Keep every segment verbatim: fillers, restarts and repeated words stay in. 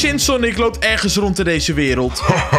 Shin Sonic loopt ergens rond in deze wereld.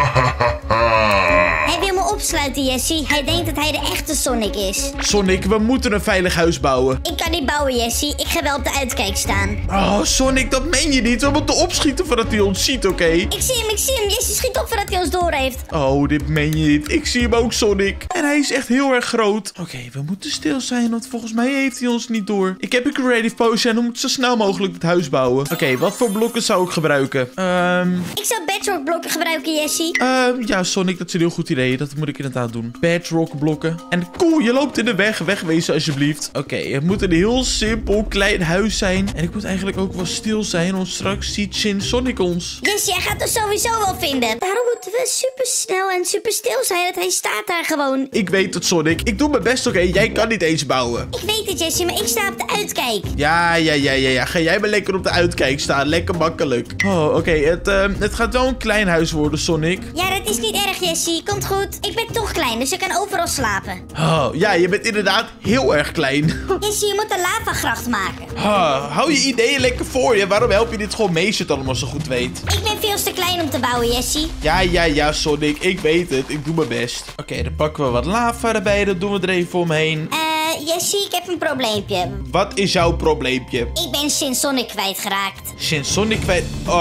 Hij wil me opsluiten, Jesse. Hij denkt dat hij de echte Sonic is. Sonic, we moeten een veilig huis bouwen. Ik kan niet bouwen, Jesse. Ik ga wel op de uitkijk staan. Oh, Sonic, dat meen je niet. We moeten opschieten voordat hij ons ziet, oké? Okay? Ik zie hem, ik zie hem. Jesse schiet op voordat hij ons door heeft. Oh, dit meen je niet. Ik zie hem ook, Sonic. En hij is echt heel erg groot. Oké, okay, we moeten stil zijn, want volgens mij heeft hij ons niet door. Ik heb een creative potion en we moeten zo snel mogelijk het huis bouwen. Oké, okay, wat voor blokken zou ik gebruiken? Um... Ik zou bedrock blokken gebruiken, Jesse. Uh, ja, Sonic, dat is een heel goed idee. Dat moet ik inderdaad doen. Bedrock blokken. En cool, je loopt in de weg. Wegwezen alsjeblieft. Oké, okay, het moet een heel simpel klein huis zijn. En ik moet eigenlijk ook wel stil zijn, want straks ziet Shin Sonic ons. Jesse, jij gaat ons sowieso wel vinden. Daarom moeten we super snel en super stil zijn, dat hij staat daar gewoon. Ik weet het, Sonic. Ik doe mijn best, oké? Okay? Jij kan niet eens bouwen. Ik weet het, Jesse, maar ik sta op de uitkijk. Ja, ja, ja, ja, ja. Ga jij maar lekker op de uitkijk staan. Lekker makkelijk. Oh, oké. Okay. Het, uh, het gaat wel een klein huis worden, Sonic. Ja, dat is niet erg, Jesse. Komt goed. Ik ben toch klein, dus ik kan overal slapen. Oh, ja, je bent inderdaad heel erg klein. Jesse, je moet een lavagracht maken. Oh, hou je ideeën lekker voor je. Waarom help je dit gewoon mee als je het allemaal zo goed weet? Ik ben veel te klein om te bouwen, Jesse. Ja, ja, ja, Sonic. Ik weet het. Ik doe mijn best. Oké, okay, dan pakken we wat lava erbij. Dat doen we er even omheen. Eh, uh, Jesse, ik heb een probleempje. Wat is jouw probleempje? Ik ben Shin Sonic kwijtgeraakt. Shin Sonic kwijt...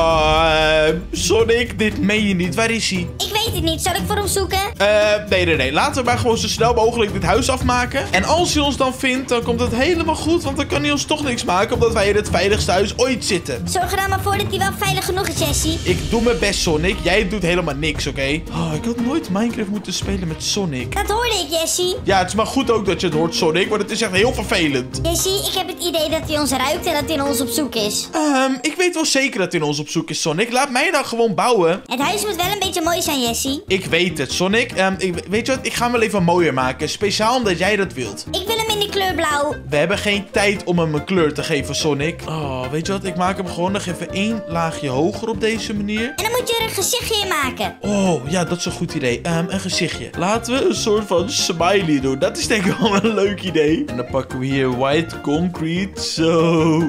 Oh, Sonic, dit meen je niet. Waar is hij? Ik weet het niet. Zal ik voor hem zoeken? Eh, uh, nee, nee, nee. Laten we maar gewoon zo snel mogelijk dit huis afmaken. En als hij ons dan vindt, dan komt het helemaal goed. Want dan kan hij ons toch niks maken, omdat wij in het veiligste huis ooit zitten. Zorg er dan maar voor dat hij wel veilig genoeg is, Jesse. Ik doe mijn best, Sonic. Jij doet helemaal niks, oké? Okay? Oh, ik had nooit Minecraft moeten spelen met Sonic. Dat hoorde ik, Jesse. Ja, het is maar goed ook dat je het hoort, Sonic. Want het is echt heel vervelend. Jesse, ik heb het idee dat hij ons ruikt en dat hij naar ons op zoek is. Um, ik weet wel zeker dat hij naar ons op zoek is, Sonic. Laat mij dan gewoon bouwen. Het huis moet wel een beetje mooi zijn, Jesse. Ik weet het, Sonic. Um, ik, weet je wat? Ik ga hem wel even mooier maken. Speciaal omdat jij dat wilt. Ik wil hem in de kleur blauw. We hebben geen tijd om hem een kleur te geven, Sonic. Oh, weet je wat? Ik maak hem gewoon nog even één laagje hoger op deze manier. En dan moet je er een gezichtje in maken. Oh, ja, dat is een goed idee. Um, een gezichtje. Laten we een soort van smiley doen. Dat is denk ik wel een leuk idee. En dan pakken we hier white concrete. Zo.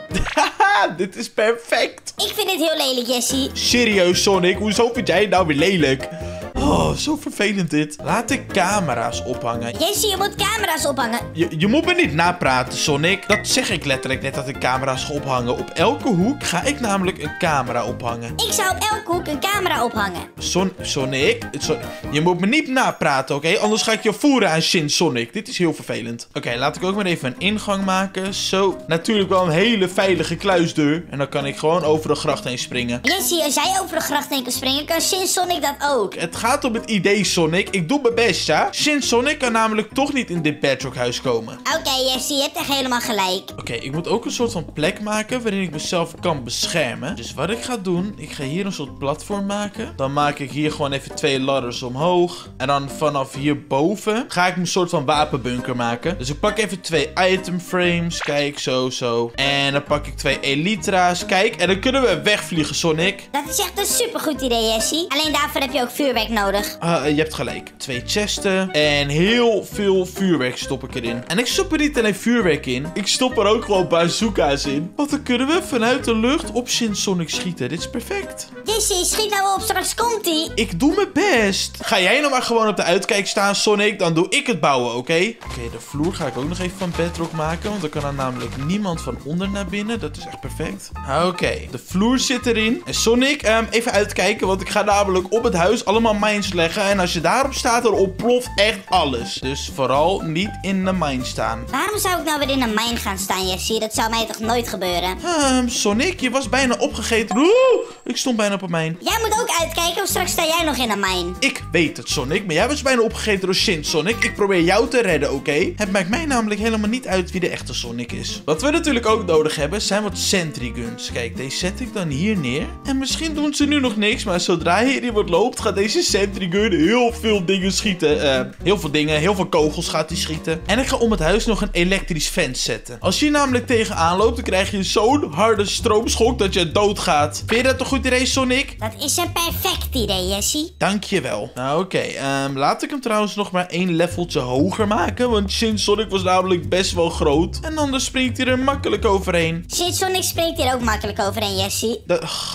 Haha, dit is perfect. Ik vind het heel lelijk, Jesse. Serieus, Sonic? Hoezo vind jij het nou weer lelijk? Oh, zo vervelend dit. Laat de camera's ophangen. Jesse, je moet camera's ophangen. Je, je moet me niet napraten, Sonic. Dat zeg ik letterlijk net, dat ik camera's ga ophangen. Op elke hoek ga ik namelijk een camera ophangen. Ik zou op elke hoek een camera ophangen. Son Sonic, Son je moet me niet napraten, oké? Okay? Anders ga ik je voeren aan Shin Sonic. Dit is heel vervelend. Oké, okay, laat ik ook maar even een ingang maken. Zo, natuurlijk wel een hele veilige kluisdeur. En dan kan ik gewoon over de gracht heen springen. Jesse, als jij over de gracht heen kan springen, kan Shin Sonic dat ook. Het gaat om het idee, Sonic. Ik doe mijn best, ja? Shin Sonic kan namelijk toch niet in dit Bedrock huis komen. Oké, okay, Jesse, je hebt echt helemaal gelijk. Oké, okay, ik moet ook een soort van plek maken waarin ik mezelf kan beschermen. Dus wat ik ga doen, ik ga hier een soort platform maken. Dan maak ik hier gewoon even twee ladders omhoog. En dan vanaf hierboven ga ik een soort van wapenbunker maken. Dus ik pak even twee item frames. Kijk, zo, zo. En dan pak ik twee elytra's. Kijk, en dan kunnen we wegvliegen, Sonic. Dat is echt een supergoed idee, Jesse. Alleen daarvoor heb je ook vuurwerk nodig. Uh, je hebt gelijk. Twee chesten. En heel veel vuurwerk stop ik erin. En ik stop er niet alleen vuurwerk in. Ik stop er ook gewoon bazooka's in. Want dan kunnen we vanuit de lucht op Shin Sonic schieten. Dit is perfect. Jesse, schiet nou op. Straks komt hij. Ik doe mijn best. Ga jij nou maar gewoon op de uitkijk staan, Sonic. Dan doe ik het bouwen, oké? Okay? Oké, okay, de vloer ga ik ook nog even van bedrock maken. Want dan kan er namelijk niemand van onder naar binnen. Dat is echt perfect. Oké, okay, de vloer zit erin. En Sonic, um, even uitkijken. Want ik ga namelijk op het huis allemaal mines leggen. En als je daarop staat, dan ontploft echt alles. Dus vooral niet in de mine staan. Waarom zou ik nou weer in een mine gaan staan, Jesse? Dat zou mij toch nooit gebeuren? Um, Sonic, je was bijna opgegeten. Oeh, ik stond bijna op een mine. Jij moet ook uitkijken, of straks sta jij nog in een mine. Ik weet het, Sonic. Maar jij was bijna opgegeten door Shin Sonic. Ik probeer jou te redden, oké? Okay? Het maakt mij namelijk helemaal niet uit wie de echte Sonic is. Wat we natuurlijk ook nodig hebben, zijn wat sentry guns. Kijk, deze zet ik dan hier neer. En misschien doen ze nu nog niks, maar zodra hier iemand loopt, gaat deze sentry gun heel veel dingen schieten. Uh, heel veel dingen, heel veel kogels gaat hij schieten. En ik ga om het huis nog een elektrisch vent zetten. Als je tegenaan tegenaan loopt, dan krijg je zo'n harde stroomschok dat je doodgaat. Vind je dat een goed idee, Sonic? Dat is een perfect idee, Jesse. Dankjewel. Nou, oké. Okay. Um, laat ik hem trouwens nog maar één leveltje hoger maken. Want Shin Sonic was namelijk best wel groot. En anders springt hij er makkelijk overheen. Shin Sonic springt hier ook makkelijk overheen, Jesse. Dat...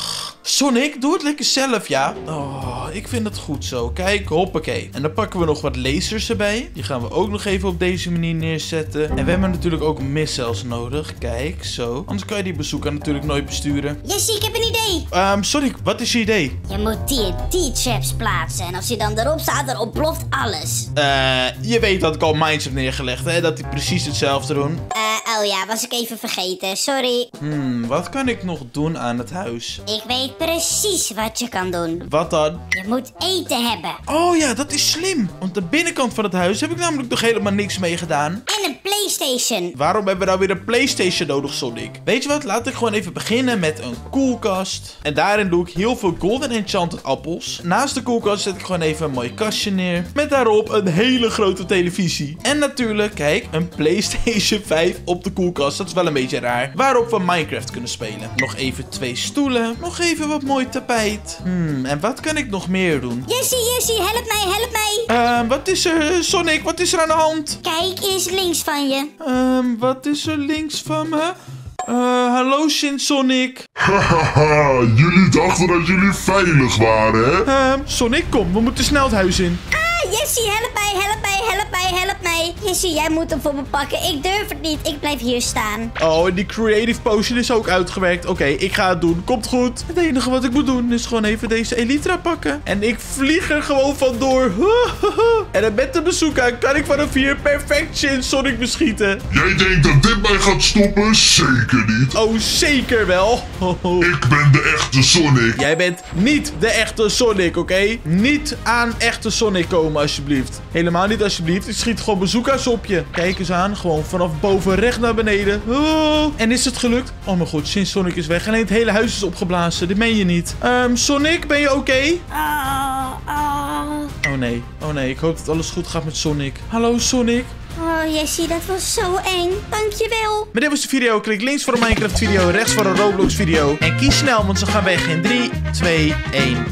Sonic, doe het lekker zelf, ja. Oh, ik vind het goed zo. Kijk, hoppakee. En dan pakken we nog wat lasers erbij. Die gaan we ook nog even op deze manier neerzetten. En we hebben natuurlijk ook missiles nodig. Kijk, zo. Anders kan je die bezoeker natuurlijk nooit besturen. Jessie, ik heb een idee. Um, Sonic, wat is je idee? Je moet T N T-traps plaatsen. En als je dan erop staat, dan ontploft alles. Eh, je weet dat ik al mines heb neergelegd, hè? Dat die precies hetzelfde doen. Eh, oh ja, was ik even vergeten. Sorry. Hmm, wat kan ik nog doen aan het huis? Ik weet precies wat je kan doen. Wat dan? Je moet eten hebben. Oh ja, dat is slim. Want de binnenkant van het huis heb ik namelijk nog helemaal niks mee gedaan. En een PlayStation. Waarom hebben we nou weer een PlayStation nodig, Sonic? Weet je wat? Laat ik gewoon even beginnen met een koelkast. En daarin doe ik heel veel golden enchanted appels. Naast de koelkast zet ik gewoon even een mooi kastje neer. Met daarop een hele grote televisie. En natuurlijk, kijk, een PlayStation vijf op de koelkast. Dat is wel een beetje raar. Waarop we Minecraft kunnen spelen. Nog even twee stoelen. Nog even wat mooi tapijt. Hmm, en wat kan ik nog meer doen? Jessie, Jessie, help mij, help mij. Ehm, wat is er, Sonic? Wat is er aan de hand? Kijk eens links van je. Ehm, wat is er links van me? Eh, hallo Shin Sonic. Hahaha, jullie dachten dat jullie veilig waren, hè? Ehm, Sonic, kom, we moeten snel het huis in. Ah, Jessie, help mij, help mij, help mij, help mij. Jessie, jij moet hem voor me pakken. Ik durf het niet. Ik blijf hier staan. Oh, en die creative potion is ook uitgewerkt. Oké, ik ga het doen. Komt goed. Het enige wat ik moet doen is gewoon even deze Elytra pakken. En ik vlieg er gewoon vandoor. En dan met de bazooka kan ik vanaf hier perfect Shin Sonic beschieten. Jij denkt dat dit mij gaat stoppen? Zeker niet. Oh, zeker wel. Ik ben de echte Sonic. Jij bent niet de echte Sonic, oké? Niet aan echte Sonic komen, alsjeblieft. Helemaal niet, alsjeblieft. Ik schiet gewoon bazooka's op je. Kijk eens aan. Gewoon vanaf boven recht naar beneden. Oh. En is het gelukt? Oh mijn god, Shin Sonic is weg. Alleen het hele huis is opgeblazen. Dit meen je niet. Um, Sonic, ben je oké? Oh, oh. Oh nee. Oh nee, ik hoop dat alles goed gaat met Sonic. Hallo, Sonic. Oh, Jessie, dat was zo eng. Dankjewel. Maar dit was de video. Klik links voor een Minecraft video, rechts voor een Roblox video. En kies snel, want ze gaan weg in drie, twee, één.